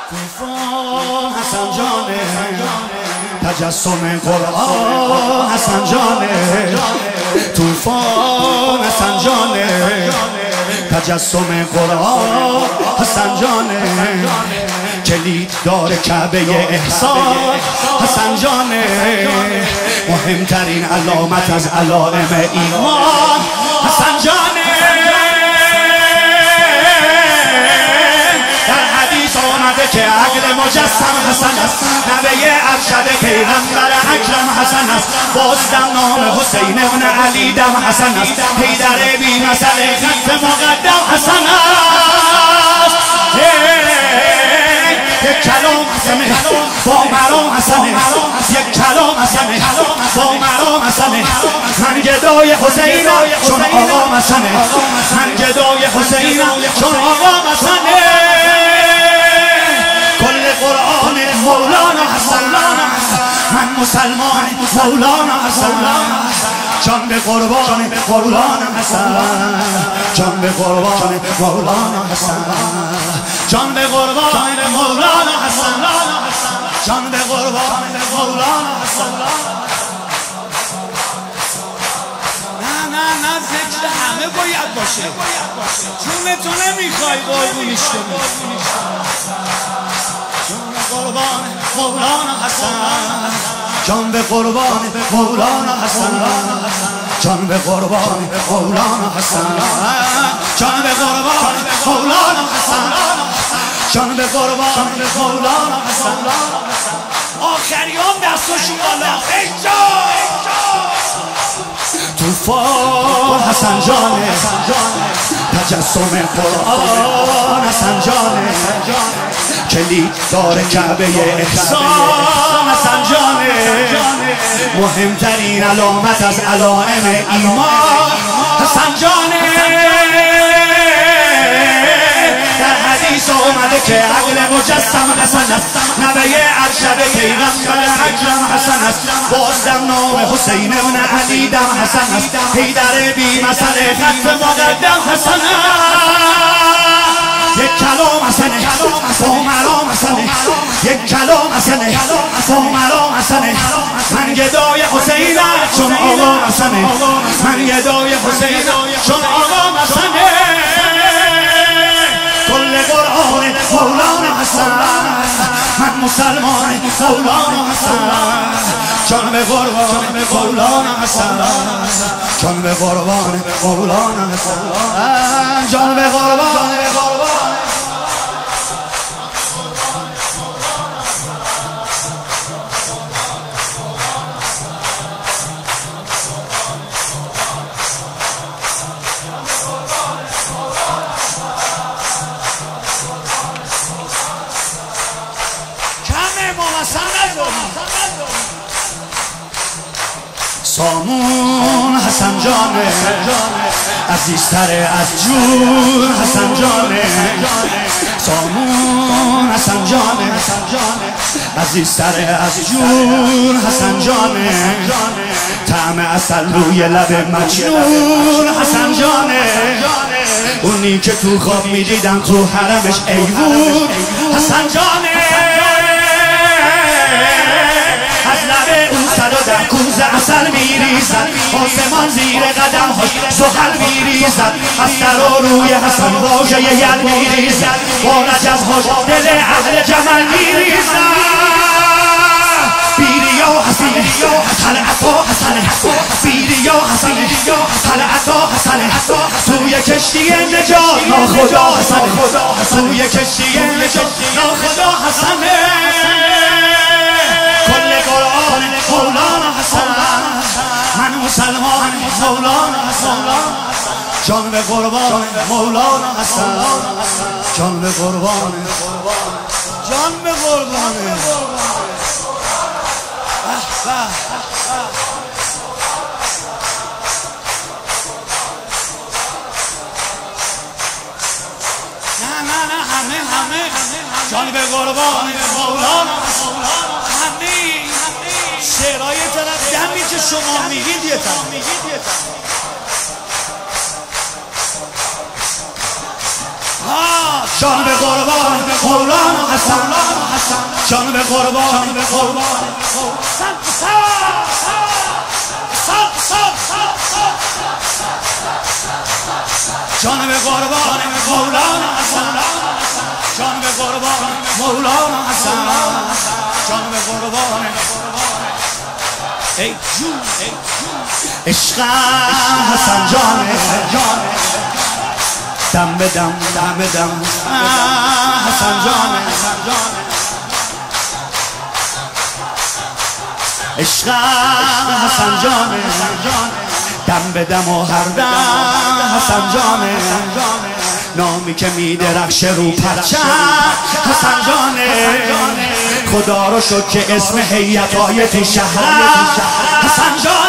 طوفان حسن جانه، تجسم قرآن حسن جانه. طوفان حسن جانه، تجسم قرآن حسن جانه. کلید دار کعبه احسان حسن جانه. مهمترین علامت از علائم ایمان حسن جانه. آمده که عقل مجسم حسن است، نوه ارشد پیغمبر اکرم حسن است. بازدم نام حسین ابن علی دم حسن است. حیدر بی مسئله خط مقدم حسن است. یک کلام حسنه با مرام حسنه، یک کلام حسنه با مرام حسنه. من گدای حسینم چون آقا حسنه، من گدای حسینم چون آقا حسنه. قرآن مولانا حسن، من مسلمان مولانا حسن. جان به قربان مولانا حسن، جان به قربان مولانا حسن، جان به قربان مولانا حسن، جان به قربان مولانا حسن. نه ذکر همه باید باشه، چون تو نمیخوای قربونیش کنی. قربان مولانا حسن، جان به قربان مولانا حسن، جان به قربان مولانا حسن، جان به قربان مولانا حسن، جان به قربان مولانا حسن. آخریان دستاشون بالا طوفان حسن جانه، تجسم قرآن حسن جانه. کلید دار کعبه احسان حسن جانه. مهمترین علامت از علائم ایمان حسن جانه. در حدیث آمده که عقل مجسم حسن است، نوه ارشد پیغمبر اکرم حسن است. بازدم نام حسین ابن علی دم حسن است. حیدر بی مسئله خط مقدم حسن است. یک کلام حسنه با مرام حسنه، یک کلام حسنه با مرام حسنه. من گدای حسینم چون آقا حسنه، من گدای حسینم چون آقا حسنه. کل قرآن مولانا حسن، من مسلمان مولانا حسن. جان به قربان مولانا حسن، جان به قربان مولانا حسن، جان به قربان. سامون حسن جانه، عزیزتر از جون حسن جانه. سامون حسن جانه، عزیزتر از جون حسن جانه. طعم عسل روی لب مجنون حسن جانه. اونی که تو خواب میدیدم تو حرمش ایوون حسن جانه. از لب اون 110 کوزه عسل میریزد، آسمان زیر قدم‌هاش زحل میریزد. از سر و روی حسن واژه یل میریزد، با رجزهاش دل اهل جمل میریزد. بیریا حسنه طلعتا حسنه، بیریا حسنه طلعتا حسنه. توی کشتی نجات ناخدا حسنه، توی کشتی نجات ناخدا حسنه. مولانا حسن، من مسلمان مولانا حسن. جان به قربان مولانا حسن، جان به قربان، جان به قربان. نه همه جان به قربان مولانا حسن. همه شعرهای طرف دمی که شما میگید یه طرف. جان به قربان مولانا حسن جان به قربان جان به قربان مولانا حسن جان به قربان مولانا حسن جان به قربان ای جون عشق حسن جان دم به دم حسن جان عشق حسن جان دم به دم و هر دم حسن جان نامی که میدرخشه رو پرچم حسن جان خدا رو شد که اسم هیئت‌های تو شهر حسن جان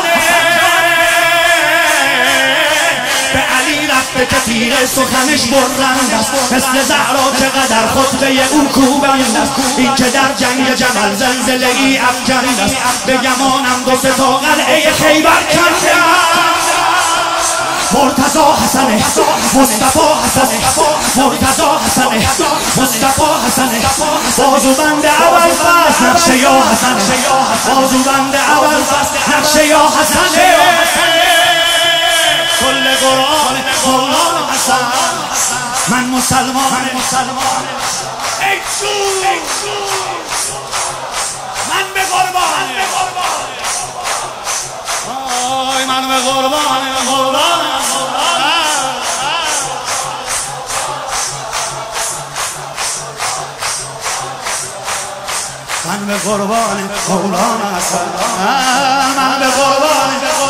به علی رفته که تیر سخنش برند است مثل زهرا چقدر خطبه او کوبند است این که در جنگ جمل زلزله ای افکند است به گمانم دو سه تا قلعه خیبر کنده مرتضی حسنه مصطفی حسنه مرتضی حسنه مصطفی حسنه بازوبند اول فصل نقشه یا حسنه بازوبند اول فصل نقشه یا حسنه کل قرآن مولانا حسن من مسلمان ای جون من به قربان آی من به قربان مولانا من به قربان مولانا من به قربان